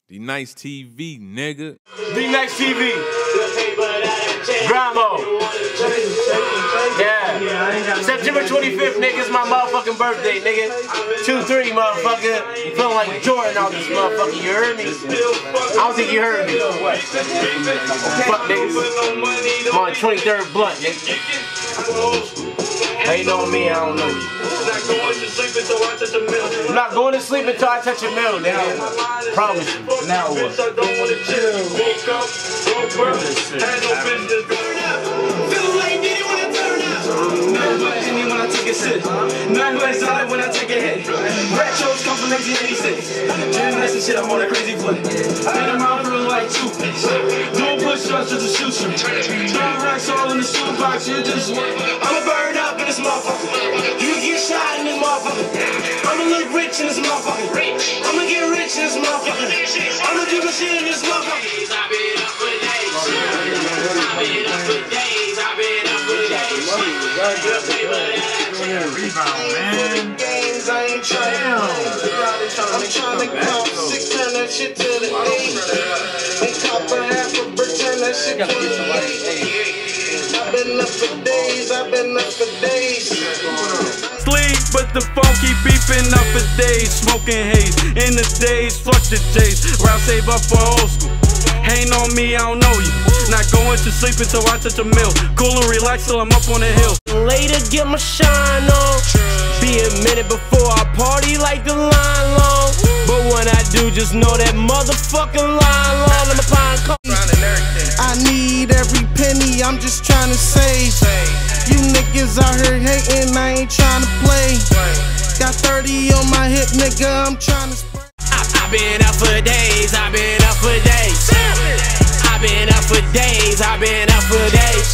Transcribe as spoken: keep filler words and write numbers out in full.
D Nice T V, nigga. D Nice T V. Gramo. Yeah. September twenty-fifth, nigga, it's my motherfucking birthday, nigga. two three, motherfucker. Feeling like Jordan out this motherfucker, you heard me? I don't think you heard me. Fuck, niggas. I'm on twenty-third blunt, nigga. Ain't know me, I don't know you. I'm not going to sleep until I touch a middle, nigga. Promise you. Now what? Nine ways solid when I take a hit. Rat shows come from nineteen eighty-six. Jam nice and shit, I'm on a crazy flip. And I'm out real like toothpaste. Doing push-ups just a shoe shoot. Throwing racks all in the shoebox, you just I'ma burn up in this motherfucker. You get shot in this motherfucker. I'ma look rich in this motherfucker. I'ma get rich in this motherfucker. I'ma do the shit in this motherfucker. I've been up for days. I've been up for days. I've been up for days. Rebound, man. Games, I ain't trying. I'm trying to count six, turn that shit to the eight. And cop a half a brick, turn that shit to the eight. I've been up for days, I've been up for days. Sleep, but the phone keep beeping up for days. Smoking haze in the days, fuck the J's. Round save up for old school. Ain't on me, I don't know you. Not going to sleep until I touch a mill. Cool and relax till I'm up on the hill. Later, get my shine on. Be a minute before I party like the line long. But when I do, just know that motherfucking line long. I'm a pine cone. I need every penny, I'm just trying to save. You niggas out here hating, I ain't trying to play. Got thirty on my hip, nigga, I'm trying to spray. I've been up for days, I've been up for days. I've been up for days, I've been up for days.